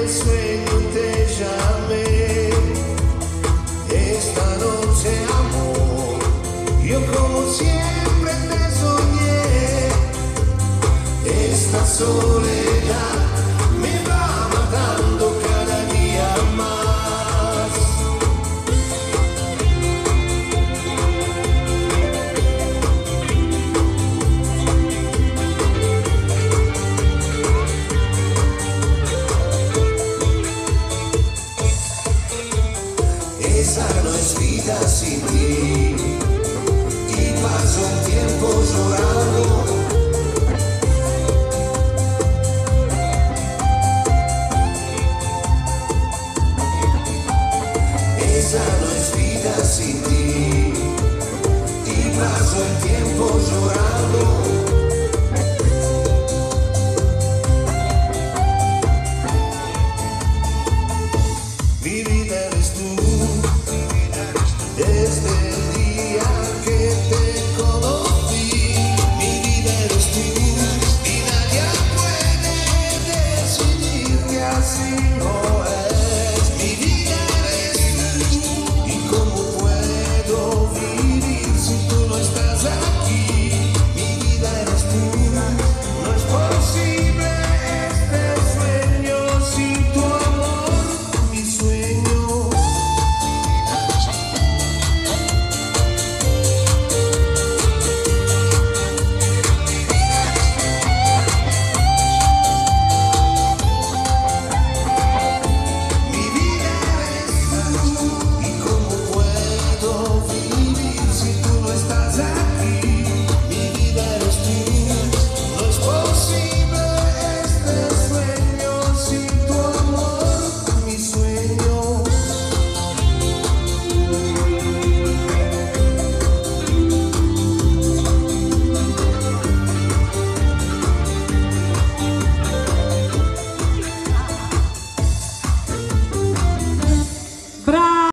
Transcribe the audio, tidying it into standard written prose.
el sueño te llamé. Esta noche, amor, yo como siempre te soñé. Esta soledad me va matando cada día más. Esa no es vida sin ti, y paso el tiempo llorando. Esa no es vida sin ti, y paso el tiempo llorando. Mi vida eres tú, desde el día que te conocí. Mi vida eres tú, y nadie puede decidir que así no